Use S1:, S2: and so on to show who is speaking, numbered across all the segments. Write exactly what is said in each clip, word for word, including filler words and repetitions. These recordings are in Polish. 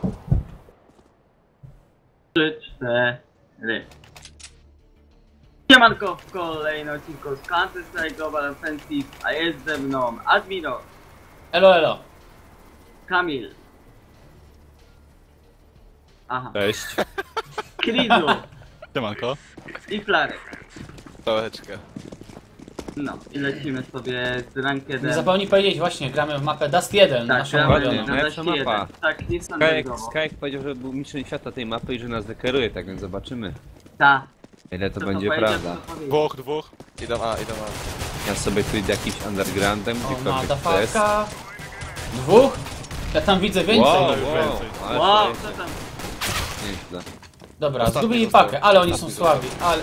S1: Trzy, cztery. Siemanko, w kolejnym odcinku z Counter-Strike Global Offensive, a jest ze mną Admiro,
S2: Elo, elo.
S1: Kamil. Aha.
S3: Cześć.
S1: Krizu
S3: Siemanko.
S1: i Flarek.
S3: Całeczkę.
S1: No i lecimy sobie z
S2: Nie
S1: rankedem.
S2: zapomnij powiedzieć, właśnie, gramy w mapę Dust jeden,
S1: Tak,
S2: naszą
S1: gramy
S2: ulubioną.
S1: na
S3: Najlepsza
S1: Dust
S3: mapa.
S1: jeden. Tak, nie
S3: Skajek,
S1: standardowo.
S3: Skajek powiedział, że był mistrzem świata tej mapy i że nas dekeruje, tak więc zobaczymy,
S1: Ta.
S3: ile to
S1: Co
S3: będzie
S1: powiedział,
S3: prawda.
S1: co powiedział.
S4: Dwóch, dwóch.
S5: Idą A, idą A.
S3: Ja sobie tu idę jakimś undergroundem,
S2: O,
S3: gdziekolwiek to jest.
S2: madafaka. Dwóch? Ja tam widzę więcej.
S3: Wow,
S4: Więcej.
S3: wow, ale
S1: Wow,
S3: to
S1: co
S3: jest
S1: tam?
S3: nieźle.
S2: Dobra,
S5: Ostatni
S2: zgubili
S5: został.
S2: pakę, ale oni są
S5: Ostatni
S2: słabi, ale...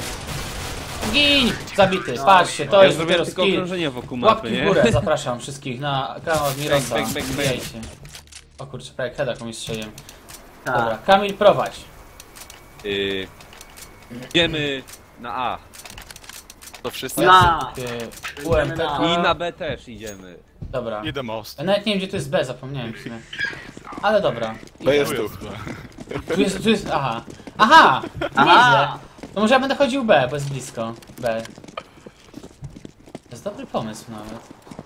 S2: Gin! Zabity, patrzcie, to
S3: Ja
S2: jest
S3: zrobiłem
S2: dopiero
S3: tylko
S2: skill.
S3: okrążenie wokół mapy,
S2: Łapki w
S3: nie?
S2: górę, zapraszam wszystkich na kanał Admirosa.
S3: Bang, bang, bang, bang.
S2: Wbijajcie. O kurczę, prawie heada komuś strzeliłem.
S1: Ta.
S2: Dobra, Kamil, prowadź.
S3: Yy, idziemy na A.
S5: To wszyscy?
S1: Na!
S2: Ty, U M P K.
S3: I na B też idziemy.
S2: Dobra.
S4: Idę most.
S2: Ja nawet nie wiem, gdzie to jest B, zapomniałem w sumie. Ale dobra.
S5: To jest
S4: Tu
S5: tu.
S4: jest.
S2: Tu jest, tu jest, aha. Aha!
S1: Aha.
S2: Widzę. To może ja będę chodził B, bo jest blisko. B. To jest dobry pomysł nawet.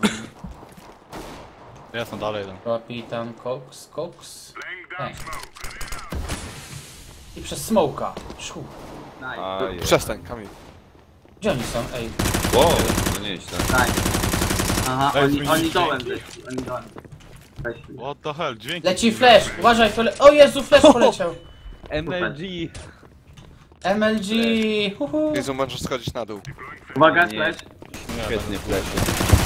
S4: Jasno, dalej idę.
S2: Kapitan Cox, Cox. Ej. I przez smoka. Szu.
S1: Nice.
S3: Aj,
S5: Przestań, Kamil.
S2: Gdzie oni są? Ej.
S3: wow, no nieźle.
S1: Nice. Aha,
S4: Daj
S1: oni,
S4: zmienić
S1: oni dołem
S4: dźwięki.
S1: weszli, oni dołem. Weszli.
S4: What the hell, dźwięki.
S2: Leci flash! Uważaj, to le... O Jezu, flash poleciał!
S3: M L G.
S2: M L G! Uhu.
S5: Jezu, możesz schodzić na dół.
S1: Uwaga,
S3: Nie.
S1: flash.
S3: Świetnie fleszy.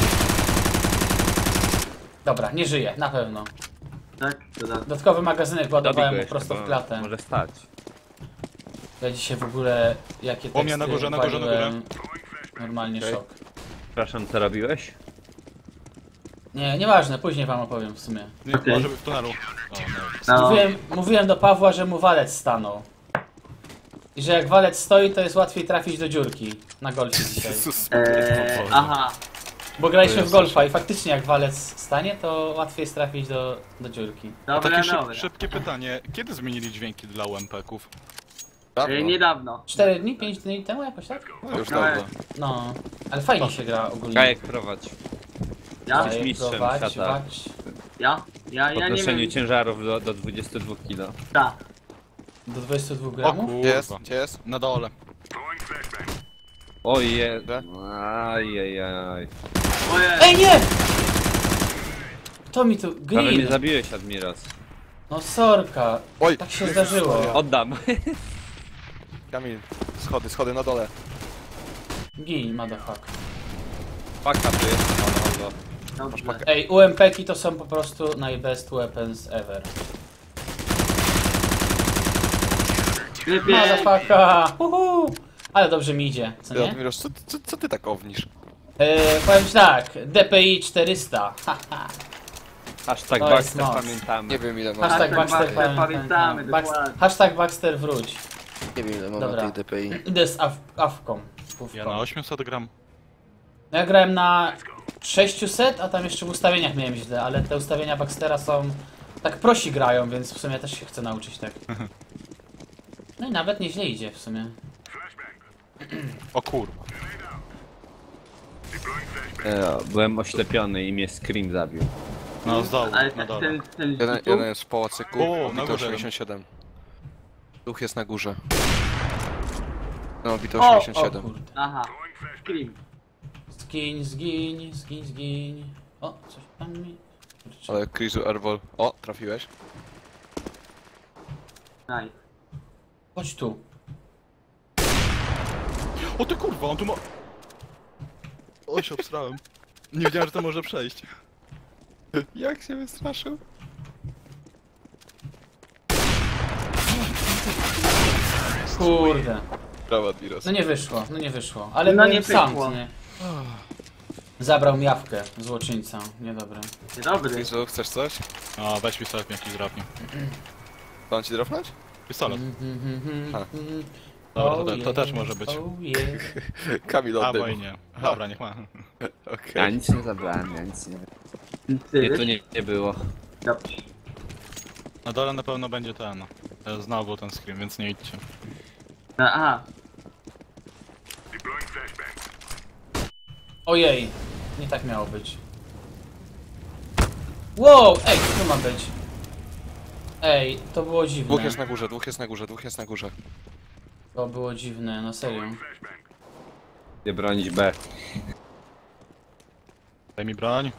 S2: Dobra, nie żyje, na pewno.
S1: Tak, dodatkowo.
S2: Dodatkowy magazynek ładowałem mu
S3: Dobij go
S2: prosto
S3: jeszcze,
S2: w
S3: bo
S2: klatę.
S3: może stać.
S2: Ja dzisiaj w ogóle jakie
S4: U mnie
S2: teksty
S4: na górze, na górze, na górze.
S2: waliłem. Normalnie
S3: Okej.
S2: szok.
S3: Przepraszam, co robiłeś?
S2: Nie, nieważne, później wam opowiem w sumie.
S4: Nie,
S1: Okej.
S4: może w tunelu. O, no.
S1: No,
S2: Mówiłem, mówiłem do Pawła, że mu walec stanął. I że jak walec stoi, to jest łatwiej trafić do dziurki na golfie dzisiaj.
S5: Jezus.
S1: eee, aha.
S2: Bo graliśmy
S4: To
S2: w
S4: jest
S2: golfa i faktycznie jak walec stanie, to łatwiej jest trafić do, do dziurki.
S1: Dobra,
S4: Takie szyb,
S1: dobra.
S4: szybkie pytanie. Kiedy zmienili dźwięki dla U M P ków?
S5: Dawno.
S1: Eee, niedawno.
S2: cztery dni, pięć dni temu jakoś tak?
S5: No, już
S1: No,
S5: dawno.
S2: No, ale fajnie się gra ogólnie.
S3: Kajek prowadź.
S1: Ja?
S3: Jesteś
S2: Daj,
S3: mistrzem
S2: prowadź,
S3: świata.
S2: wać.
S1: Ja? Ja,
S3: W
S1: ja nie
S3: podnoszeniu
S1: wiem.
S3: ciężarów do, do dwudziestu dwóch kilo.
S1: Ta.
S2: Do dwudziestu dwóch
S4: O
S2: gramów?
S5: Gdzie jest?
S4: kurwa.
S5: Gdzie jest?
S4: Na dole.
S3: Oje.
S5: Gdzie?
S3: Ajajaj.
S1: Ojej.
S2: Ej, nie! Kto mi tu...
S3: Prawie mnie
S2: Green!
S3: zabiłeś, Admiros.
S2: No sorka,
S5: Oj!
S2: tak się zdarzyło.
S3: Oddam.
S5: Kamil, schody, schody na dole.
S2: Gin, motherfucker.
S3: Paka tu jest. Halo, halo.
S1: Dobrze.
S5: pakę.
S2: Ej, U M P ki to są po prostu najbest weapons ever.
S1: Lepiej.
S2: Motherfucker! Uhu. Ale dobrze mi idzie, co
S5: Ty,
S2: nie?
S5: Admiros, co, co, co ty tak ownisz?
S2: Eee, powiem ci tak, D P I czterysta. Haha.
S3: Hashtag
S2: To jest
S3: Baxter
S2: moc.
S3: pamiętamy.
S5: Nie wiem ile ma.
S2: Hashtag
S1: Hashtag
S2: Baxter
S1: Baxter
S2: pamiętamy.
S1: pamiętamy,
S2: Bax-
S1: dokładnie.
S2: Hashtag Baxter wróć.
S5: Nie wiem ile ma
S2: Dobra.
S5: na tej D P I.
S2: Idę z Af Awką.
S4: Ja na osiemset gram.
S2: No ja grałem na sześćset, a tam jeszcze w ustawieniach miałem źle, ale te ustawienia Baxtera są... Tak prosi grają, więc w sumie też się chcę nauczyć tak. No i nawet nieźle idzie w sumie.
S4: O kurwa.
S3: E, byłem oślepiony i mnie Scream zabił.
S4: No z dołu,
S1: Ale
S4: na
S1: ten,
S4: dole.
S1: ten, ten
S5: Jeden,
S1: tu?
S5: jeden jest w pałacyku,
S4: O, na
S5: bito
S4: górze.
S5: osiemdziesiąt siedem. Duch jest na górze. No, bito
S2: O,
S5: osiemdziesiąt
S2: o
S5: siedem.
S2: kurde.
S1: Aha. Scream.
S2: Zgiń, zgiń, zgiń, zgiń. O, coś tam mi... Kurczę.
S5: Ale Krizu Airwall. O, trafiłeś.
S1: Nice.
S2: Chodź tu.
S4: O ty kurwa, on tu ma... O, się obstrałem. Nie wiedziałem, że to może przejść.
S5: Jak się wystraszył?
S2: Kurde.
S5: Brawo, Admiros.
S2: No nie wyszło, no nie wyszło. Ale
S1: No
S2: byłem
S1: nie
S2: sam,
S1: pykło.
S2: co nie? Zabrał mi jawkę, złoczyńca. Niedobre.
S1: Dzień dobry.
S5: Krizu, chcesz coś?
S4: A, weź pistolet, jakiś drapnie.
S5: Mam ci drapnąć?
S4: Pistolet.
S5: A.
S4: Dobra, to, te- to też może być.
S2: Oh yeah.
S5: Kamil
S4: A,
S5: oddaj
S4: bo i
S5: mu.
S4: nie. Dobra, niech ma.
S5: Okej.
S3: Ja nic nie zabrałem, ja nic nie...
S1: Ty.
S3: Nie, tu nie, nie było.
S1: Dobrze.
S4: Na dole na pewno będzie ten. e, Znowu ten scream, więc nie idźcie.
S1: Na, aha.
S2: Ojej, nie tak miało być. Wow, ej, co tu ma być? Ej, to było dziwne.
S5: Dwóch jest na górze, dwóch jest na górze, dwóch jest na górze.
S2: To było dziwne, na serio.
S3: Nie bronić B.
S4: Daj mi broń.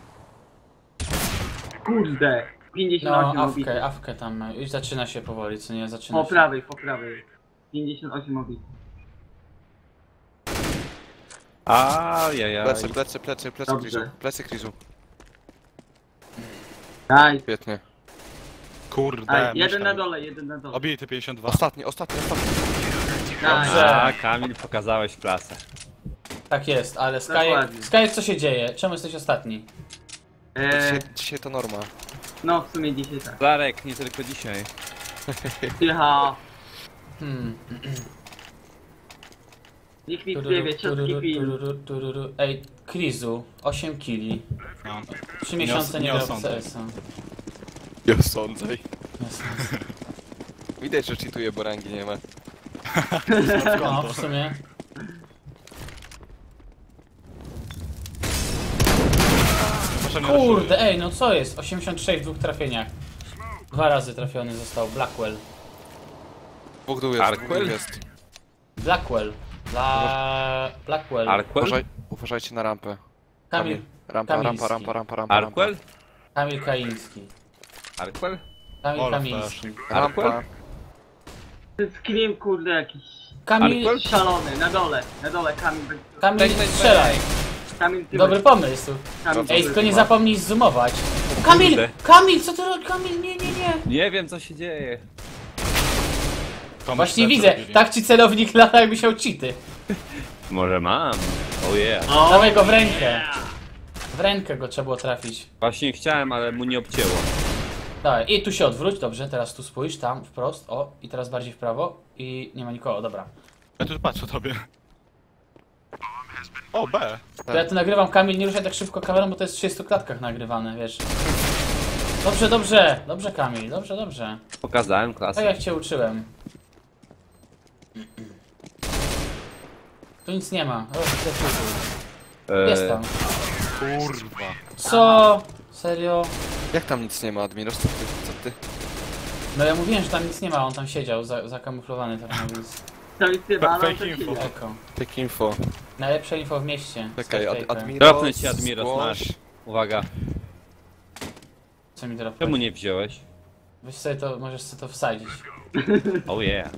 S1: Kurde. pięćdziesiąt
S2: No,
S1: osiem obitych.
S2: awkę, awkę tam. Już zaczyna się powoli, co nie? Zaczyna
S1: Po
S2: się.
S1: prawej, po prawej. pięćdziesiąt osiem obitych.
S3: Ajajaj.
S5: Plecy, plecy, plecy, plecy
S1: Dobrze.
S5: Krizu. Plecy Krizu.
S1: Daj.
S5: Świetnie.
S4: Kurde,
S1: Aj, jeden
S4: myślałem.
S1: na dole, jeden na dole.
S4: Obity pięćdziesiąt dwa.
S5: Ostatni, ostatni, ostatni.
S1: Daj.
S2: Dobrze.
S3: A, Kamil, pokazałeś klasę.
S2: Tak jest, ale Sky,
S1: Dokładnie.
S2: Sky, co się dzieje? Czemu jesteś ostatni?
S1: E,
S5: Dzisiaj, dzisiaj to norma.
S1: no, w sumie dzisiaj tak.
S3: Larek, nie tylko dzisiaj.
S1: Cicho.
S2: Hmm.
S1: Nikt nic
S2: Tururu,
S1: nie wie, ciotki
S2: tururu,
S1: film.
S2: tururu, tururu. Ej, Krizu, osiem kili.
S4: No.
S2: trzy miesiące
S4: Nie
S2: nie
S4: os- nie
S2: grał w
S4: osądzaj.
S2: C S a.
S5: Nie sądzaj.
S2: Jasne.
S5: Widać, że cheatuje, bo rangi nie ma.
S2: No, w sumie.
S4: Proszę nie
S2: Kurde, ej, no co jest? osiemdziesiąt sześć w dwóch trafieniach. Dwa razy trafiony został. Blackwell.
S5: Dwóch dół jest, dwóch
S3: Arkwell?
S5: dół jest.
S2: Blackwell. Bla... Blackwell.
S3: Arkwell?
S5: Uważaj, uważajcie na rampę.
S2: Kamil,
S5: Rampa, rampa,
S2: Kamiński.
S5: rampa, rampa, rampa.
S3: Arkwell?
S2: Kamil Kaiński.
S3: Arkwell?
S2: Kamil
S4: Olaf
S2: Kamiński.
S5: Rampa.
S3: Arkwell?
S1: Ten scream, kurde, jakiś
S2: Kamil,
S3: Arkwell?
S1: szalony. Na dole, na dole, Kamil.
S2: Kamil,
S3: Weź, weź,
S2: strzelaj.
S1: Kamil, ty
S2: Dobry pomysł.
S1: Kamil,
S2: Ej,
S1: ty
S2: tylko nie
S1: ma.
S2: zapomnij zoomować. Kamil!
S3: kurde.
S2: Kamil, co ty robisz? Kamil, nie, nie, nie.
S3: Nie wiem, co się dzieje.
S4: Komuś
S2: Właśnie
S4: serce
S2: widzę,
S4: robili.
S2: tak ci celownik lata, jakby miał cheaty.
S3: Może mam. Oh yeah.
S1: O,
S2: Dawaj go w rękę. W rękę go trzeba było trafić.
S3: Właśnie chciałem, ale mu nie obcięło.
S2: Dawaj, i tu się odwróć, dobrze, teraz tu spójrz, tam, wprost, o, i teraz bardziej w prawo i nie ma nikogo, dobra.
S4: Ja tu patrzę tobie. O, B.
S2: To ja tu nagrywam, Kamil, nie ruszaj tak szybko kamerą, bo to jest w trzydziestu klatkach nagrywane, wiesz. Dobrze, dobrze, dobrze Kamil, dobrze, dobrze.
S3: Pokazałem
S2: Tak
S3: klasę.
S2: jak cię uczyłem. Tu nic nie ma. O, widzę tu. Jest tam.
S4: Kurwa.
S2: Co? Serio?
S5: Jak tam nic nie ma, Admiros? Co ty? Co ty?
S2: No ja mówiłem, że tam nic nie ma, on tam siedział, za, zakamuflowany tak, no więc...
S1: to nic nie ma,
S4: Fe-
S1: ale on
S4: fake
S1: tak
S4: info.
S1: siedzi.
S2: Eko.
S5: Take info.
S2: Najlepsze info w mieście.
S5: Czekaj, ad,
S2: Skyfaker.
S5: Admiros,
S3: Dropnę ci, Admiros,
S5: zgłoś.
S3: masz. Uwaga.
S2: Co mi teraz
S3: Czemu nie wziąłeś?
S2: Weź sobie to, możesz sobie to wsadzić.
S3: Oh yeah.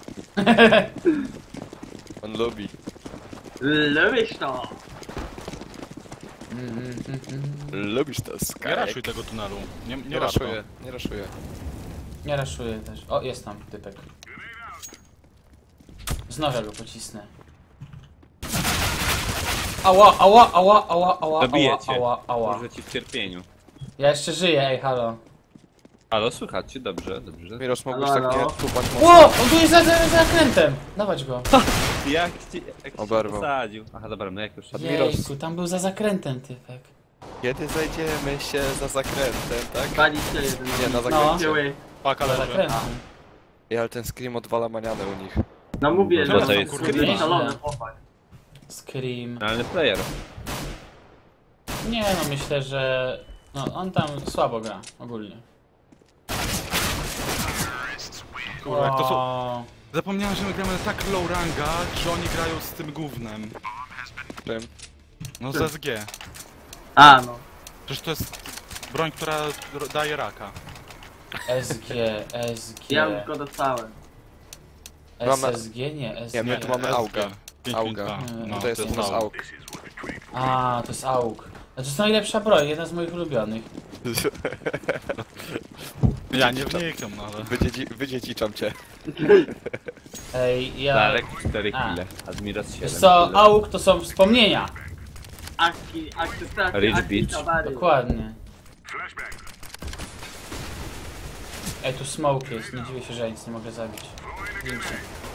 S5: On lubi.
S1: Lubisz to.
S2: Mm, mm, mm, mm.
S5: Lubisz to,
S4: Nie
S5: Sky.
S4: raszuj tego tunelu. Nie, nie
S5: Nie
S4: raszuj.
S5: raszuję, nie raszuję.
S2: Nie raszuję też. O, jest tam typek. Z noża go pocisnę. Ała, ała, ała, ała, ała,
S3: Zabiję
S2: ała,
S3: cię.
S2: ała, ała.
S3: Może ci w cierpieniu.
S2: Ja jeszcze żyję, ej, halo.
S3: Halo, słychać cię? Dobrze, dobrze.
S5: Admiros, mógłbyś
S1: Halo,
S5: tak nie
S1: halo.
S5: tupać mocno?
S2: Ło! On tu jest za, za, za zakrętem! Dawać go.
S3: Jak ci, jak ci
S5: Oberwał.
S3: posadził? Aha, dobra, no jak już...
S5: Admiros.
S2: Jejku, tam był za zakrętem typek.
S5: Kiedy zajdziemy się za zakrętem, tak?
S1: dwadzieścia jeden.
S5: Nie, na
S2: No.
S5: zakręcie.
S1: Dzieły.
S4: Paka
S2: Za
S4: leży.
S2: zakrętem.
S5: Ej, ale ten scream odwala manianę u nich.
S1: No mówię,
S3: Bo
S1: że
S3: to
S1: to
S3: jest
S1: kurde
S2: scream.
S1: szalony chłopak.
S2: Scream.
S3: Realny player.
S2: Nie no, myślę, że... No, on tam słabo gra, ogólnie.
S4: Kurwa, jak to są...
S2: O,
S4: Zapomniałem, że my gramy na tak low ranga, że oni grają z tym gównem.
S5: Czym?
S4: No z S G.
S1: A no.
S4: Przecież to jest broń, która ro- daje raka.
S2: S G, S G...
S1: Ja już go dostałem.
S5: Mamy-
S2: S S G? Nie, S G.
S5: Nie, my tu mamy
S4: S G.
S5: auga.
S4: pięć pięć dwa.
S5: Auga.
S2: No,
S5: To jest u nas
S4: aug.
S5: auk.
S2: A, to jest A U G. To jest najlepsza broń, jedna z moich ulubionych.
S4: Ja nie wnikam, no ale...
S5: Wydziedzi- Wydziedziczam cię.
S2: Ej, ja...
S3: Darek cztery
S2: A.
S3: kile, Admiros siedem
S2: Wiesz co,
S3: kile.
S2: A U G to są wspomnienia.
S1: Akcji, akceptacja,
S3: Rich
S1: akcji
S3: bitch.
S1: towary.
S2: Dokładnie. Ej, tu smoke jest, nie dziwię się, że ja nic nie mogę zabić. Dzięki.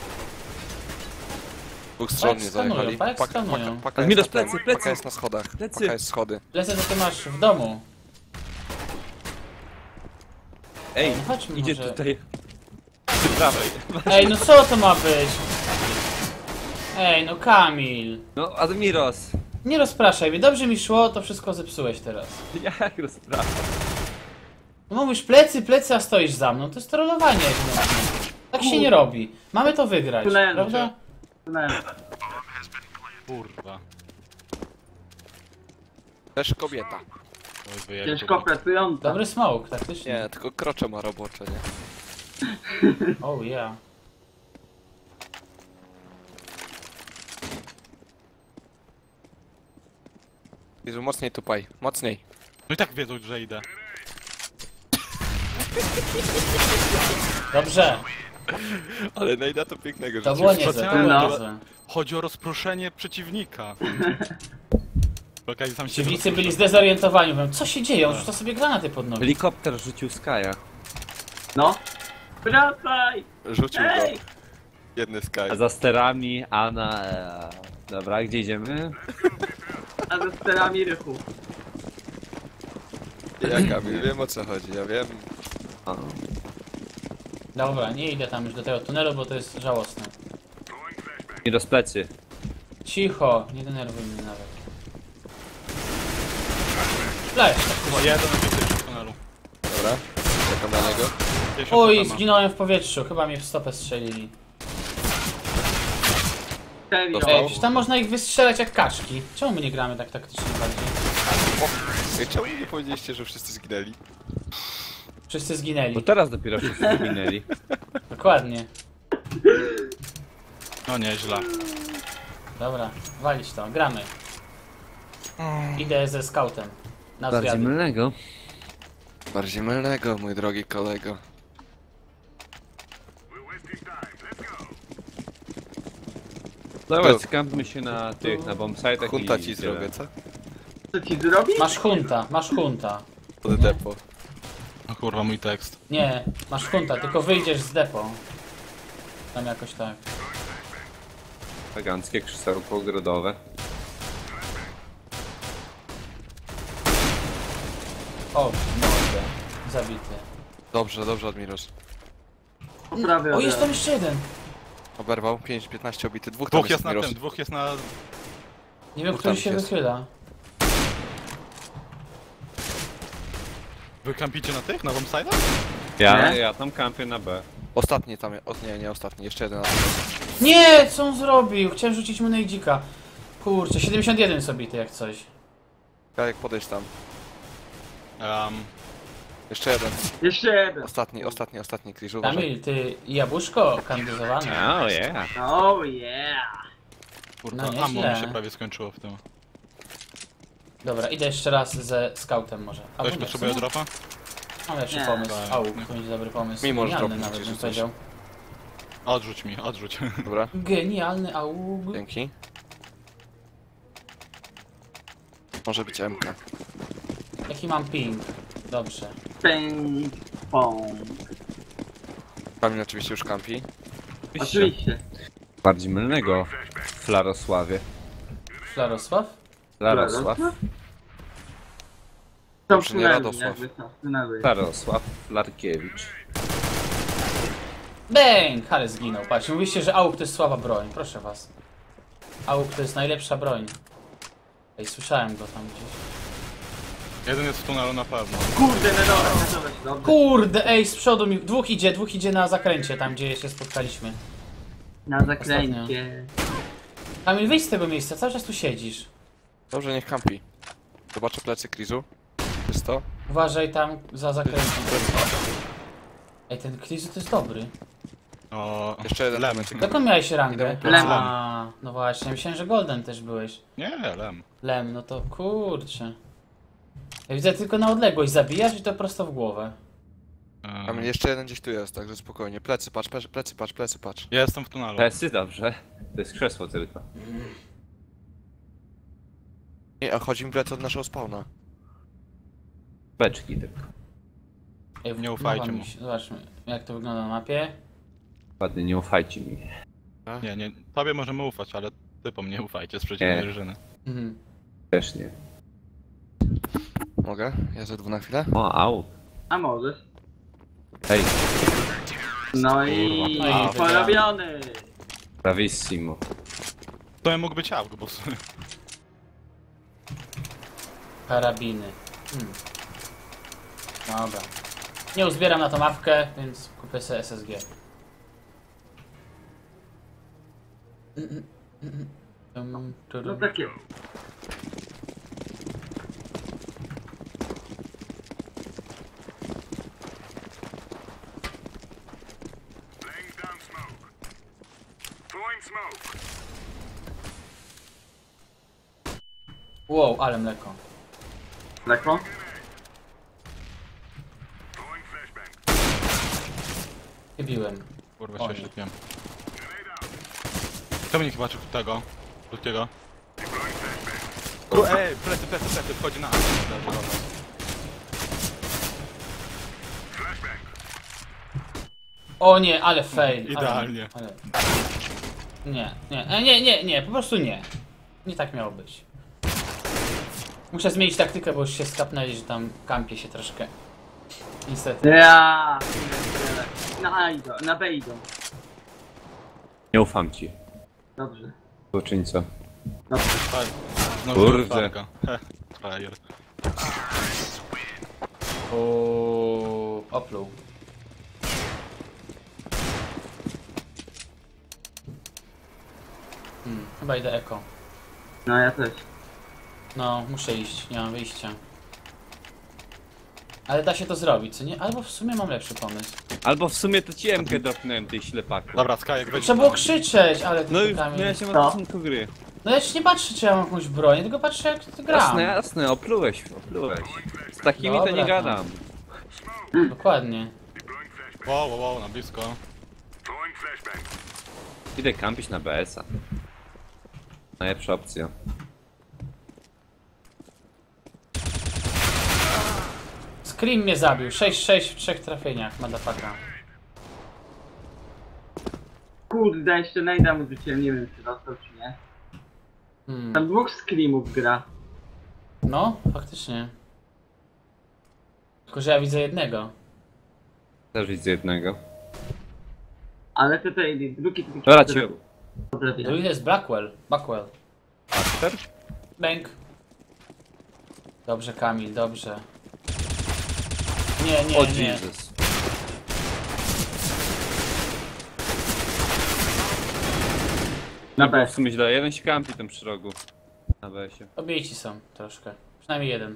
S5: Dwóch stron
S2: Tak
S5: nie
S2: skanują,
S5: zajechali.
S2: tak
S5: Paka, paka,
S2: skanują.
S5: paka,
S3: Admiros,
S5: jest na tym.
S3: plecy, plecy.
S5: Paka jest na schodach.
S3: Plecy.
S5: Paka jest schody.
S2: Lecę, co ty masz w domu.
S3: Ej,
S2: No chodźmy
S3: idzie
S2: może.
S3: tutaj. Z prawej.
S2: Ej, no co to ma być? Ej, no Kamil.
S3: No, Admiros.
S2: Nie rozpraszaj mnie, dobrze mi szło, to wszystko zepsułeś teraz.
S3: Jak rozpraszam?
S2: No mówisz plecy, plecy, a stoisz za mną, to jest trollowanie. No. Tak się nie robi. Mamy to wygrać,
S1: Tunelu,
S2: prawda?
S1: Tunel.
S4: Kurwa.
S5: Też kobieta.
S4: Oj, wyjechał.
S1: Ciężko pracująca.
S2: Dobry smoke, taktycznie.
S5: Nie, tylko krocze ma robocze, nie?
S2: Oh yeah.
S5: Jezu, mocniej tupaj, mocniej.
S4: No i tak wiedzą, że idę.
S2: Dobrze,
S5: Ale najda to pięknego
S2: to
S5: życia.
S2: było niezłe, to
S4: specjalnie,
S2: było
S1: no.
S2: niezłe.
S4: Chodzi o rozproszenie przeciwnika. Okej, sam się
S2: Przeciwnicy byli zdezorientowani, mówią, co się dzieje, on rzuca sobie granaty pod nogi.
S3: Helikopter rzucił Skaja.
S1: No. Wracaj!
S5: Rzucił go.
S1: Ej!
S5: Jedny sky.
S3: A za sterami Ana... E... Dobra, gdzie idziemy?
S1: A ze sterami rychu.
S5: Ja Kamil, wiem o co chodzi, ja wiem.
S3: O.
S2: Dobra, nie idę tam już do tego tunelu, bo to jest żałosne.
S3: I rozplecy.
S2: Cicho, nie denerwuj mnie nawet. Flash.
S4: O, jeden na w tunelu.
S5: Dobra, czekam na niego.
S4: Gdzieś
S2: Oj,
S4: od
S2: zginąłem w powietrzu, chyba mnie w stopę strzelili.
S1: Serio.
S5: Dostał.
S2: Ej, przecież tam można ich wystrzelać jak kaczki. Czemu my nie gramy tak taktycznie bardziej?
S5: Ej, czemu nie powiedzieliście, że wszyscy zginęli?
S2: Wszyscy
S3: Bo
S2: zginęli.
S3: teraz dopiero wszyscy zginęli.
S2: Dokładnie.
S4: No nieźle.
S2: Dobra, walić to, gramy. Idę ze scoutem. Na
S3: Bardziej
S2: zwiady.
S3: mylnego.
S5: Bardziej mylnego, mój drogi kolego.
S3: Dobra, skampmy się na tych, na bombsite'ach
S5: Hunta
S3: i
S5: ci
S3: tyle.
S5: zrobię, co?
S1: Co ci zrobi?
S2: Masz hunta, masz hunta.
S5: Pod depo.
S4: No kurwa, mój tekst.
S2: Nie, masz hunta, tylko wyjdziesz z depo. Tam jakoś tak.
S3: Eleganckie krzesełko ogrodowe.
S2: O, mordę. Zabity.
S5: Dobrze, dobrze, Admiros.
S1: Poprawię.
S2: O, jest tam jeszcze jeden.
S5: Oberwał, pięć piętnaście obity, dwóch tam
S4: Dwóch jest na
S5: Admiros.
S4: tym, dwóch jest na...
S2: Nie wiem,
S5: Dwóch
S2: który
S5: tam
S2: się
S5: jest.
S2: wychyla.
S4: Wy kampicie na tych, na bombside'ach?
S3: Ja,
S1: Nie?
S3: ja tam kampię na B.
S5: Ostatni tam, o, nie, nie ostatni, jeszcze jeden.
S2: Nie, co on zrobił? Chciałem rzucić mu nejdzika. Kurczę, siedemdziesiąt jeden sobie ty jak coś.
S5: Jak podejść tam.
S4: Um,
S5: Jeszcze jeden.
S1: Jeszcze jeden.
S5: Ostatni, ostatni, ostatni, Chris, uważaj.
S2: Kamil, ty jabłuszko kandyzowane.
S3: Oh yeah.
S1: Oh yeah.
S4: kurwa,
S2: No
S4: ammo
S2: nieźle.
S4: mi się prawie skończyło w tym.
S2: Dobra, idę jeszcze raz ze scoutem może. Albo
S4: Ktoś
S2: nie,
S4: potrzebuje
S2: w sumie?
S4: dropa?
S2: Mam lepszy
S1: Nie.
S2: pomysł.
S4: Tak.
S2: Au, to będzie dobry pomysł.
S5: Mi możesz
S2: Genialny
S5: dropnąć,
S2: nawet bym
S5: czy coś.
S2: powiedział.
S4: Odrzuć mi, odrzuć.
S5: Dobra,
S2: Genialny aug.
S5: dzięki. Może być M K.
S2: Jaki mam ping? Dobrze.
S1: Ping pong.
S5: Kamil oczywiście już kampi.
S1: Oczywiście.
S3: Bardziej mylnego. Flarosławie.
S2: Flarosław?
S3: Flarosław.
S1: Są
S5: Dobrze, nie
S1: tuneli,
S5: Radosław.
S1: jakby co, tunely.
S3: Flarosław Flarkiewicz.
S2: Bęk! Ale zginął. Patrz, mówiliście, że auk to jest słaba broń. Proszę was. Auk to jest najlepsza broń. Ej, słyszałem go tam gdzieś.
S4: Jeden jest w tunelu na pewno.
S1: Kurde, no dobra, no dobra, dobrze.
S2: Kurde, ej, z przodu mi... Dwóch idzie, dwóch idzie na zakręcie, tam gdzie się spotkaliśmy.
S1: Na zakręcie.
S2: Kamil, wyjdź z tego miejsca, cały czas tu siedzisz.
S5: Dobrze, niech kampi. Zobaczę plecy Chrisu. Jest to?
S2: Uważaj tam za zakrętem. Ej, ten Klizu to jest dobry.
S4: O,
S5: Jeszcze jeden
S4: Lem.
S5: momencik.
S2: Jaką miałeś rangę?
S1: Lem.
S2: A, no właśnie, myślałem, że Golden też byłeś.
S4: Nie, Lem.
S2: Lem, no to kurczę. Ja widzę tylko na odległość, zabijasz i to prosto w głowę.
S5: Kamil,
S4: Um,
S5: jeszcze jeden gdzieś tu jest, także spokojnie. Plecy, patrz, plecy, plecy, patrz, plecy, patrz.
S4: ja jestem w tunelu.
S3: Tesy, dobrze. To jest krzesło tylko.
S5: Nie, a chodzi mi plecy od naszego spawna.
S3: Beczki tylko.
S2: Ej,
S4: Nie ufajcie
S2: nowa
S4: mu.
S2: mi się- Zobaczmy, jak to wygląda na mapie.
S3: Ładnie, nie ufajcie mi.
S4: Nie, nie, tobie możemy ufać, ale typom nie ufajcie z przeciwnej
S3: Nie.
S4: drużyny.
S2: Mhm.
S3: Też nie.
S5: Mogę? Ja ze dwóch na chwilę?
S3: O, au.
S1: A możesz?
S3: Hej,
S1: No i...
S2: Kurwa. No i
S1: porobiony!
S3: bravissimo.
S4: To mógł być auk, bo w sumie...
S2: Karabiny. Hmm. Dobra. Nie uzbieram na tą mapkę, więc kupię sobie S S G. Tum,
S1: No
S2: tudum.
S1: takie...
S2: Wow, ale mleko.
S1: Lekko?
S2: Chybiłem.
S4: Kurwa
S2: O
S4: się
S2: nie.
S4: oślepiłem. Kto mnie chyba czekał tego? Krótkiego? Ku, ej, plecy, plecy, plecy, wchodzi na A.
S2: O nie, ale fail.
S4: Idealnie.
S2: Ale, ale... Nie, nie, e, nie, nie, nie, po prostu nie. Nie tak miało być. Muszę zmienić taktykę, bo już się skapnęli, że tam kampie się troszkę. Niestety.
S1: Ja. Na A idą, na B idą.
S3: Nie ufam ci,
S1: Dobrze.
S3: złoczyńco.
S1: Dobrze.
S4: Znowu
S3: Kurde.
S4: farka. Heh, frajer.
S2: O, opluł. Hmm, chyba idę eko.
S1: No ja też.
S2: No, muszę iść, nie mam wyjścia. Ale da się to zrobić, co nie? Albo w sumie mam lepszy pomysł.
S3: Albo w sumie to ci emkę dropnąłem, tej ślepaku.
S4: Dobra, Skajek, weź.
S2: Trzeba było krzyczeć, ale
S3: No już
S2: Kamil-
S3: miałeś się na
S1: Co?
S3: początku gry.
S2: No ja ci nie patrzę, czy ja mam jakąś broń, tylko patrzę jak ty gram.
S3: Jasne, jasne, oplułeś, oplułeś. Z takimi to
S2: Dobra,
S3: nie
S2: to.
S3: gadam.
S2: Dokładnie.
S4: Wow, wow, wow, na blisko.
S3: Idę kampić na B S a. Najlepsza opcja.
S2: Scream mnie zabił. sześć sześć w trzech trafieniach, madafaka.
S1: Kurde, jeszcze najda mu rzuciłem, nie wiem czy dostał czy nie.
S2: Hmm.
S1: Tam dwóch screamów gra.
S2: No, faktycznie. Tylko, że ja widzę jednego.
S3: Też widzę jednego.
S1: Ale to tutaj drugi to taki...
S3: Dobra, ci...
S1: Dobra, wiem.
S2: Drugi jest Blackwell. Blackwell.
S3: Master?
S2: Bęk. Dobrze, Kamil, dobrze. Nie, nie,
S3: O
S2: nie.
S3: Jezus.
S1: Na
S3: Nie
S1: B.
S3: było w sumie źle, jeden się kampi tam przy rogu. Na B S ie.
S2: Obejci są troszkę. Przynajmniej jeden.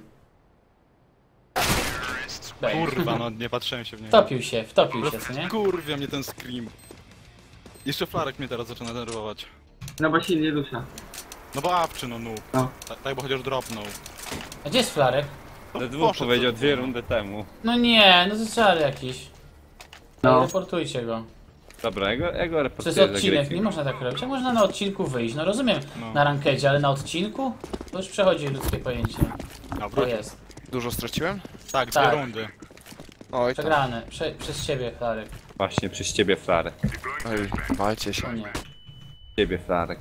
S2: Bęk.
S4: Kurwa, no nie patrzyłem się w niego.
S2: Wtopił się, wtopił się, co nie?
S4: Kurwia mnie ten scream. Jeszcze flarek mnie teraz zaczyna denerwować.
S1: No bo się nie rusza.
S4: No bo awczy, no noob.
S1: No.
S4: Ta- Tak, bo chociaż dropnął.
S2: A gdzie jest Flarek?
S3: Ale dwóch
S4: poszedł
S3: powiedział
S4: do-
S3: dwie rundy temu.
S2: No nie, no to żal jakiś.
S1: No.
S2: Reportujcie go.
S3: Dobra, ja go, ja go reportuję
S2: Przez
S3: za
S2: odcinek,
S3: gry.
S2: nie można tak robić. A można na odcinku wyjść. No rozumiem,
S4: No.
S2: na rankedzie, ale na odcinku? To już przechodzi ludzkie pojęcie.
S4: Dobra.
S2: To jest.
S5: Dużo straciłem?
S4: Tak, dwie
S2: Tak.
S4: rundy.
S5: Oj, tam.
S2: Przegrane. Prze przez ciebie, Flarek.
S3: Właśnie, przez ciebie Flarek.
S5: Oj, walcie
S2: O
S5: się.
S2: nie.
S3: Ciebie Flarek.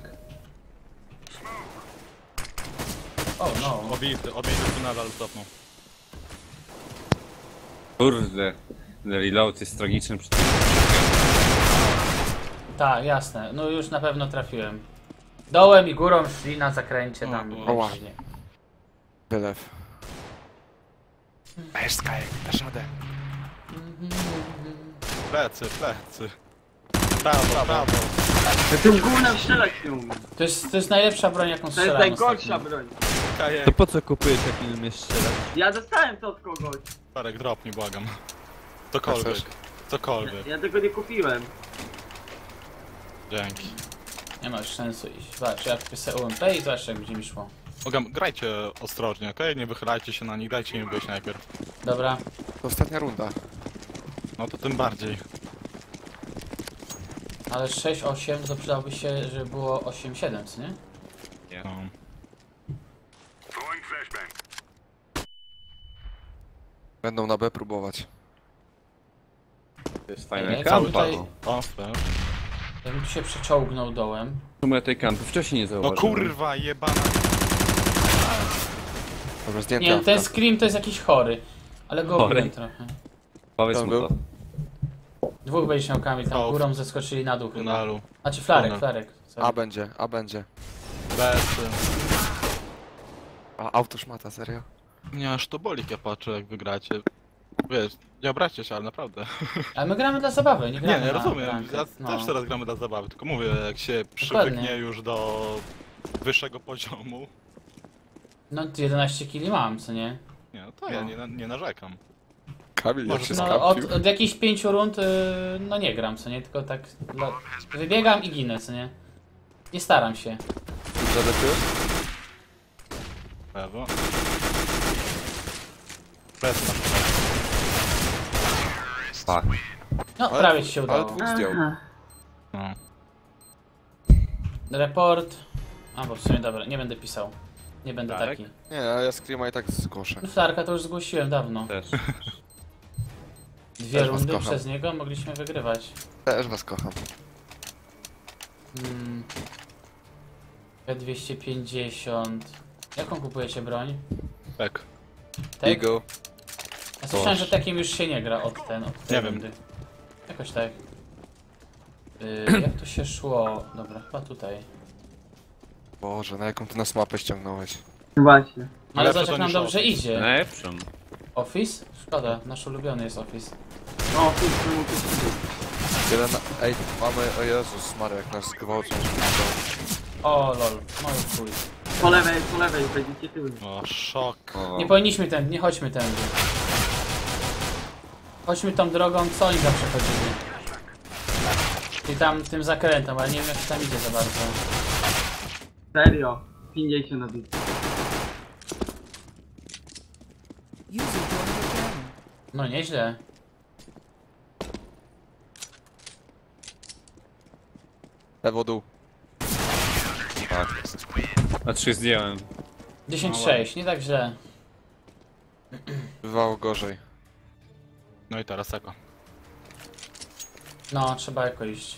S2: O no.
S4: Obity, obity tu nadal stopnął.
S3: Kurde. Ten reload jest tragiczny przy tym.
S2: Tak, jasne. No już na pewno trafiłem. Dołem i górą szli na zakręcie tam.
S4: O,
S5: oła.
S2: różnie.
S5: Wylew. Weź Skajek, dasz radę.
S4: Plecy, plecy. Prawo, prawo.
S1: Ja tym gównem strzelać nie umiem.
S2: To jest, to jest najlepsza broń, jaką
S1: To jest
S2: strzelam
S1: najgorsza
S2: ostatnio.
S1: broń.
S4: Skajek.
S3: po co kupujesz, jak nie umiesz strzelać?
S1: Ja dostałem to od kogoś.
S4: Flarek, dropnij, błagam. Cokolwiek.
S5: Chcesz?
S4: Cokolwiek.
S1: Ja tego nie kupiłem.
S4: Dzięki.
S2: Nie ma już sensu iść. Zobacz, ja kupię sobie U M P i zobacz jak będzie mi szło.
S4: Mogę, grajcie ostrożnie, okej? Nie wychylajcie się na nich, dajcie im wyjść najpierw.
S2: Dobra.
S5: To ostatnia runda.
S4: No to tym bardziej.
S2: Ale sześć osiem to przydałoby się, żeby było osiem siedem, co nie?
S4: No.
S5: Będą na B próbować.
S3: To jest
S2: Ej,
S3: fajna
S2: ja
S3: kampa.
S2: tutaj-
S3: no.
S4: O, flash.
S2: Ja bym tu się przeczołgnął dołem.
S3: W sumie tej kampy wcześniej nie
S4: No
S3: zauważyłem.
S4: kurwa, jebana.
S5: Dobra, zdjęty
S2: Nie, ten
S5: awka.
S2: scream to jest jakiś chory. Ale go
S3: Chory?
S2: obiłem trochę.
S3: Powiedz
S5: Tam
S3: mu
S5: był?
S3: to.
S2: Dwóch będziesz miał Kamil, tam
S4: O,
S2: górą zeskoczyli na dół chyba.
S4: Tunalu.
S2: Znaczy Flarek,
S4: Tunel.
S2: Flarek. sorry.
S5: A będzie, a będzie.
S4: Bez...
S5: A autoszmata, serio?
S4: Nie, aż to boli, jak ja patrzę, jak wygracie. Wiesz, nie obraźcie się, ale naprawdę.
S2: Ale my gramy dla zabawy, nie
S4: Nie,
S2: gramy
S4: nie
S2: na
S4: rozumiem.
S2: rankę.
S4: Ja
S2: No.
S4: też teraz gramy dla zabawy, tylko mówię, jak się przywyknie już do wyższego poziomu.
S2: No jedenaście kili mam, co nie?
S4: Nie, no to ja
S2: No.
S4: nie, na- nie narzekam.
S5: Kamil, jak
S4: Może
S5: się
S2: No
S5: skampił.
S2: od, od jakichś pięciu rund, yy, no nie gram, co nie? Tylko tak dla... wybiegam i ginę, co nie? Nie staram się.
S5: Zadepiłeś?
S4: Lewo. Bez na
S3: Tak.
S2: No
S5: Ale-
S2: prawie ci się
S5: ale
S2: udało.
S5: dwóch zdjął.
S1: Aha.
S4: no.
S2: Report. A bo w sumie dobra, nie będę pisał. Nie będę
S4: Darek?
S2: taki.
S5: Nie, a ja Screama i tak zgłoszę.
S2: No Flarka to już zgłosiłem dawno.
S3: Też.
S2: Dwie
S5: Też was
S2: rundy
S5: kocham.
S2: przez niego mogliśmy wygrywać.
S5: Też was kocham.
S2: Hmm. P dwieście pięćdziesiąt. Jaką kupujecie broń?
S4: Tak.
S2: Tak?
S5: Eagle.
S2: Ja słyszałem, że takim już się nie gra od ten, od tej
S4: Nie wiem.
S2: rundy. Jakoś tak. Yy, jak to się szło? Dobra, chyba tutaj.
S5: Boże, na jaką ty nas mapę ściągnąłeś?
S1: Właśnie.
S2: Ale
S4: Lepsze
S2: zobacz
S4: to
S2: jak nam
S4: niż
S2: dobrze
S4: Office.
S2: idzie.
S3: Najlepszą.
S2: Office? Szkoda, nasz ulubiony jest Office.
S1: O, kurczę, mógł być.
S5: Jeden na... Ej, mamy... O Jezus Maria, jak nas gwałcą.
S2: O lol, no i chuj.
S1: Po lewej, po lewej, będziecie tyły.
S4: O, szok.
S5: O,
S2: Nie powinniśmy tędy, nie chodźmy tędy. Chodźmy tą drogą, co oni zawsze chodzili. I tam tym zakrętem, ale nie wiem jak się tam idzie za bardzo.
S1: Serio. pięćdziesiąt na bit.
S6: User joined your channel.
S2: No nieźle.
S5: lewo dół.
S3: Tak. A trzy zdjąłem.
S2: dziesięć sześć, nie tak źle.
S5: Bywało gorzej.
S4: No i teraz eko.
S2: No, trzeba jako iść.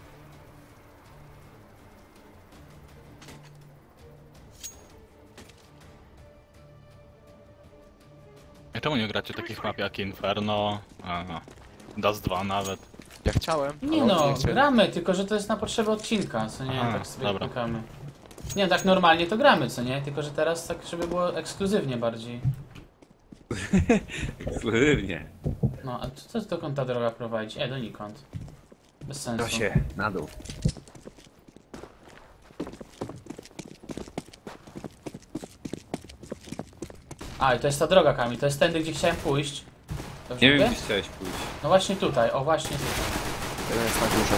S4: I czemu nie gracie takich map jak Inferno? Aha. Dust dwa nawet.
S5: Ja chciałem,
S2: Nie
S5: ale
S2: no,
S5: nie chcieli.
S2: gramy, tylko że to jest na potrzeby odcinka, co nie,
S4: Aha,
S2: tak sobie
S4: dobra.
S2: klikamy. Nie, tak normalnie to gramy, co nie, tylko że teraz tak, żeby było ekskluzywnie bardziej.
S3: Ekskluzywnie.
S2: No, a co dokąd ta droga prowadzi? E, donikąd. Bez sensu.
S3: To się na dół.
S2: A, i to jest ta droga, Kamil, to jest tędy, gdzie chciałem pójść. Dobrze
S3: Nie
S2: mówię?
S3: wiem, gdzie chciałeś pójść.
S2: No właśnie tutaj, o właśnie tutaj.
S5: Jeden jest na górze.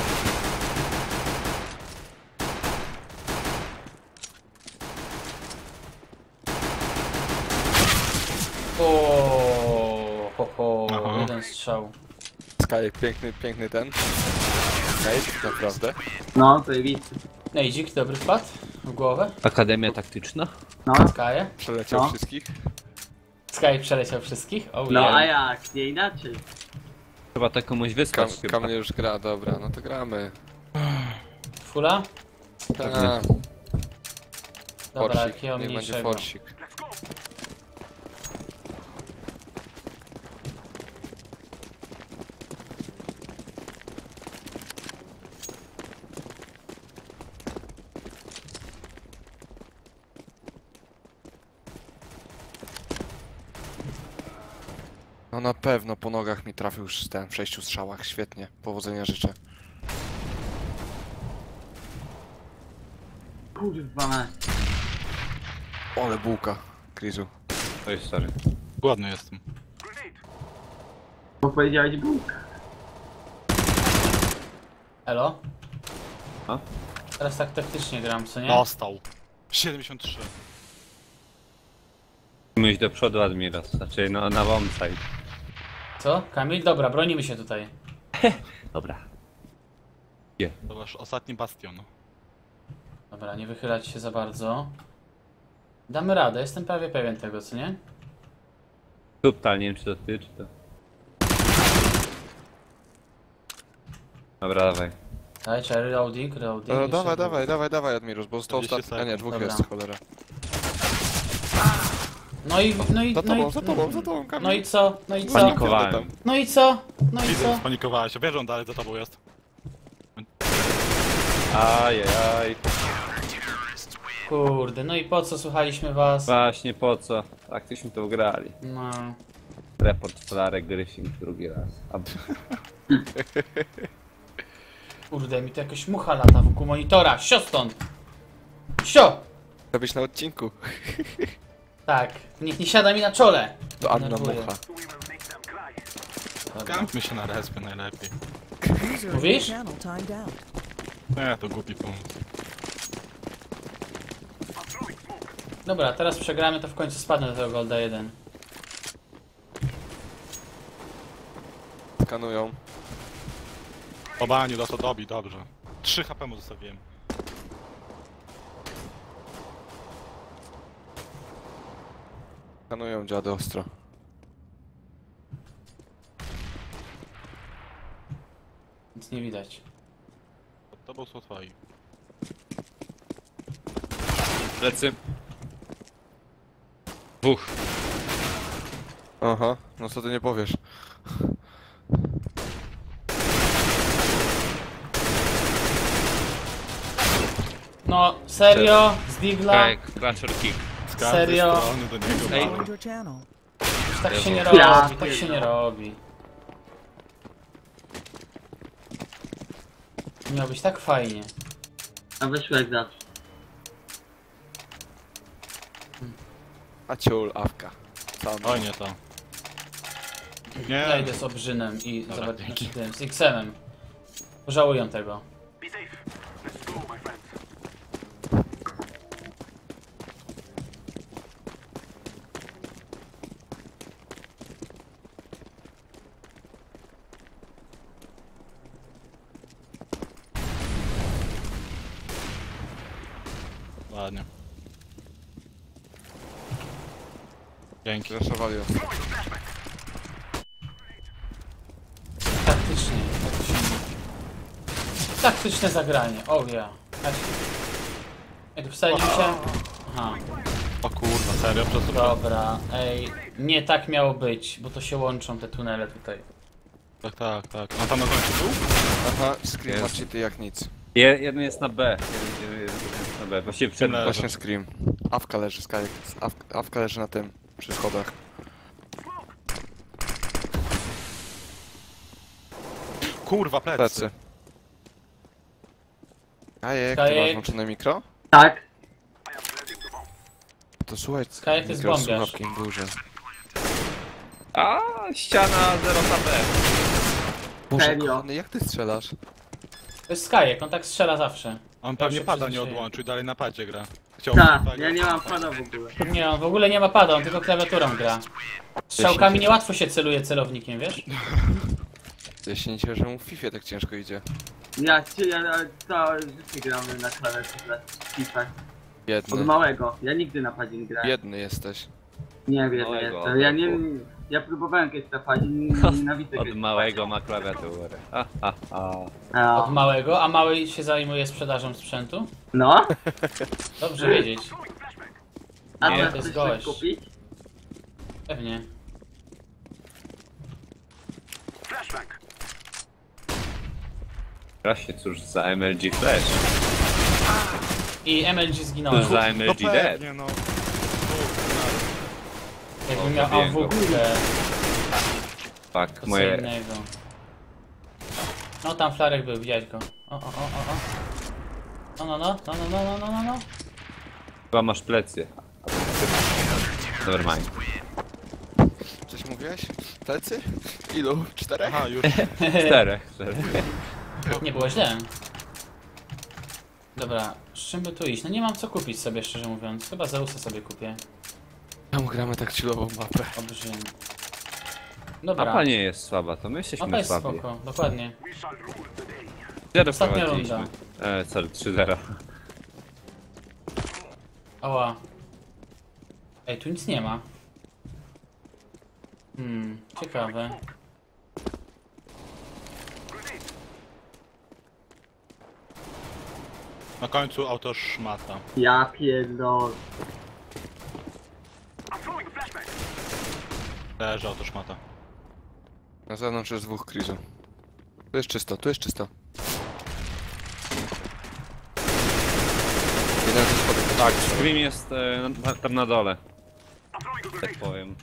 S2: O, ho, ho,
S4: Aha.
S2: jeden strzał.
S5: Sky, piękny, piękny ten. Sky, naprawdę.
S1: No, to jest widz.
S2: Nejdzik, dobry wpad w głowę.
S3: Akademia taktyczna?
S1: No,
S2: Skaje.
S5: Przeleciał
S1: No.
S5: wszystkich.
S2: Sky przeleciał wszystkich. Oh,
S1: no
S2: yeah.
S1: a jak? Nie inaczej.
S3: Trzeba to komuś
S5: Kam,
S3: wysłać chyba.
S5: Kamil już gra, dobra, no to gramy.
S2: Fula?
S5: Tak,
S2: Dobra,
S5: forsik,
S2: jakiego
S5: niech będzie
S2: mniejszego.
S5: forsik. No na pewno po nogach mi trafił już ten w sześciu strzałach, świetnie. Powodzenia życzę.
S1: Kurwa mać.
S5: Ole bułka, Krizu.
S3: Oj, sorry.
S4: Głodny jestem.
S1: Bo powiedziałeś Bóg.
S2: Elo?
S3: A?
S2: Teraz tak taktycznie gram, co nie?
S4: Dostał. siedemdziesiąt trzy.
S3: Musimy iść do przodu, Admiros. Znaczy, no, na bombsite.
S2: Co? Kamil? Dobra, bronimy się tutaj.
S3: Dobra.
S4: To wasz ostatni bastion.
S2: Dobra, nie wychylać się za bardzo. Damy radę, jestem prawie pewien tego, co nie?
S3: Subtal, nie wiem czy to ty, czy to... Dobra, dawaj.
S2: Dajcie, reloading, reloading.
S5: No,
S2: jeszcze
S5: dawaj,
S2: dwóch.
S5: dawaj, dawaj, dawaj Admirus, bo został
S4: czterdzieści
S5: ostatni. A nie,
S4: sekund.
S5: dwóch
S2: Dobra.
S5: jest, cholera.
S2: No i, no i,
S5: Za
S2: no
S5: tobą,
S2: i,
S5: za tobą, za tobą, Kamil.
S2: no i co? No i co?
S3: Panikowałem.
S2: No i co? No i
S4: Widzę,
S2: co?
S4: spanikowałeś się. Wiesz, że on dalej za tobą jest.
S3: Ajajaj.
S2: Kurde, no i po co słuchaliśmy was?
S3: Właśnie po co? Tak tyśmy to grali.
S2: No.
S3: Report Flarek Gryfing drugi raz. A...
S2: Kurde, mi to jakaś mucha lata wokół monitora. Sio stąd! Sio!
S5: Chcę być na odcinku.
S2: Tak, niech nie siada mi na czole.
S5: To Anna
S2: Denerwuje.
S5: Mucha.
S2: Dobra.
S4: Kampmy się na respie najlepiej.
S6: User in your
S2: Mówisz?
S6: channel timed out.
S4: Nie, to głupi pomysł.
S2: Dobra, teraz przegramy, to w końcu spadnę do tego Golda jeden.
S5: Skanują.
S4: Po baniu dostał dobi, dobrze. trzy H P mu zostawiłem.
S5: Skanują dziady ostro.
S2: Nic nie widać.
S4: Pod tobą są twoi.
S3: Plecy. Dwóch.
S5: Aha, no co ty nie powiesz.
S2: No, serio? Z Digla?
S3: Tak, Crusher Kick.
S4: Z każdej
S2: Serio?
S4: strony do niego
S3: Ej.
S4: walą.
S6: Joined your channel.
S2: Tak się nie
S3: Ja
S2: robi, tak się nie robi. Miał być tak fajnie.
S1: A wyszło jak zawsze.
S5: A ciul, awka. Sam.
S4: Oj, nie to.
S2: Ja
S4: Nie,
S2: idę z Obrzynem i
S4: Dobra,
S2: zobacz,
S4: dzięki.
S2: z tym, z X-Emem. Pożałują tego.
S4: ładnie. Dzięki.
S5: Zreszowali ostro.
S2: Taktycznie, taktycznie. Taktyczne zagranie, o ja. Jak wsadził się? Aha,
S4: O kurwa, serio? Przez to
S2: dobra, ej. Nie tak miało być, bo to się łączą te tunele tutaj.
S4: Tak, tak, tak. A tam na końcu był?
S5: Aha, screen ma
S3: Jest.
S5: cheaty jak nic.
S3: Je, jeden jest na B. Jeden, jeden jest na B. Właściwie przed
S4: Leży.
S5: Właśnie scream. Awka leży, Sky. Awka, awka leży na tym, przy schodach.
S4: Kurwa, plecy.
S5: Plecy. Kajek, ty
S2: Kajek.
S5: masz włączone mikro?
S1: Tak?
S5: To słuchaj,
S2: Kajek to jest
S5: mikro,
S2: bombiarz.
S5: słuchawki im duże.
S3: A ściana zero na B.
S5: Boże,
S1: Serio?
S5: kochany, jak ty strzelasz?
S2: To jest Skajek, on tak strzela zawsze.
S4: On pewnie
S2: się
S4: pada nie
S2: przyzwyczaiłem.
S4: odłączył i dalej na padzie gra. Chciał
S1: Tak,
S4: tak,
S1: ja nie mam pada w ogóle.
S2: Nie, on w ogóle nie ma pada, on tylko klawiaturą gra. Strzałkami niełatwo się celuje celownikiem, wiesz?
S5: Ja się nie cieszę, że mu w Fifie tak ciężko idzie.
S1: Ja cię, ja ja całe życie gramy na klawiaturze w FIFA. Od
S5: Biedny.
S1: małego. Ja nigdy na padzie nie grałem.
S5: Biedny jesteś.
S1: Nie wiem,
S3: Małego,
S1: jestem. Ja nie...
S3: roku.
S1: Ja próbowałem kiedyś na padzie, nie- nienawidzę
S3: Od
S1: grać.
S3: małego ma klawiaturę. Ha, ha, ha.
S1: A,
S2: Od małego, a mały się zajmuje sprzedażą sprzętu?
S1: No?
S2: Dobrze wiedzieć.
S1: A
S3: Nie,
S1: co,
S2: to
S1: chcesz
S2: jest
S1: coś
S2: gość.
S1: kupić?
S2: Pewnie.
S3: Właśnie, cóż za M L G Flash.
S2: I M L G zginąłem.
S3: Cóż za M L
S4: No
S3: G Dead.
S4: pewnie, no.
S2: Jakbym
S3: O,
S2: miał, a
S3: zabiłem
S2: w
S3: go.
S2: ogóle,
S3: Fuck,
S2: to co
S3: moje...
S2: innego. No tam Flarek był, widziałeś go. O, o, o, o, o. No, no, no, no, no, no, no, no, no.
S3: Chyba masz plecy. Nevermind.
S5: Coś mówiłeś? Plecy? Ilu? Czterech?
S4: Aha, już.
S3: Czterech. czterech.
S2: Nie było źle. Dobra, z czym by tu iść? No nie mam co kupić sobie, szczerze mówiąc. Chyba Zeusa sobie kupię.
S5: Czemu gramy tak chillową mapę?
S2: Obrzym. Dobra.
S3: Mapa nie jest słaba, to my jesteśmy
S2: Mapa jest
S3: słabi.
S2: spoko, dokładnie.
S3: Zero
S2: Ostatnia
S3: prowadziliśmy.
S2: runda.
S3: E, sorry, trzy zero.
S2: Ała. Ej, tu nic nie ma. Hmm, ciekawe.
S4: Na końcu auto szmata.
S1: Ja pierdolę.
S4: Leży oto szmata.
S5: Na zewnątrz jest dwóch Krizu. Tu jest czysto, tu jest czysto. Jeden ze schodów.
S3: Tak, Scream jest e, na, tam na dole. Tak powiem.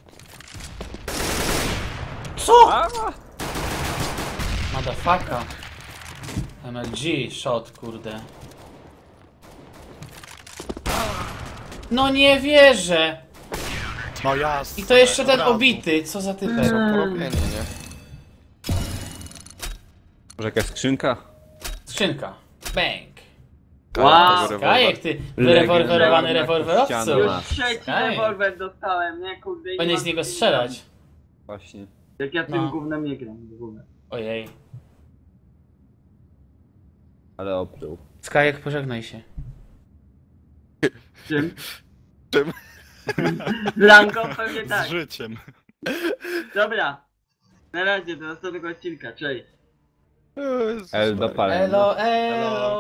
S2: Co?
S3: A!
S2: Motherfucker. M L G, shot, kurde. No nie wierzę!
S4: No jasne.
S2: I to jeszcze ten
S4: od razu.
S2: obity, co za typek.
S5: Porobienie, nie?
S3: Może jakaś skrzynka?
S2: Skrzynka. Bang.
S1: Wow.
S5: Tego
S2: Kajek,
S5: rewolwer.
S2: ty wyrewolwerowany
S3: Legendarna
S2: rewolwerowcu.
S3: kościana.
S1: Już trzeci
S2: Ej.
S1: rewolwer dostałem, nie kurde. i nie
S2: Powinien
S1: mam
S2: z niego
S1: co
S2: strzelać.
S3: Właśnie.
S1: Jak ja tym
S2: No.
S1: gównem nie gram w ogóle.
S2: Ojej.
S3: Ale opluł.
S2: Skajek, pożegnaj się.
S1: Czym?
S5: Czym?
S1: Z Lanką pewnie
S4: Z
S1: tak.
S4: życiem.
S1: Dobra. Na razie, do następnego odcinka, cześć.
S5: Jezus
S3: El do
S5: Maria.
S3: palenia.
S2: Elo, elo.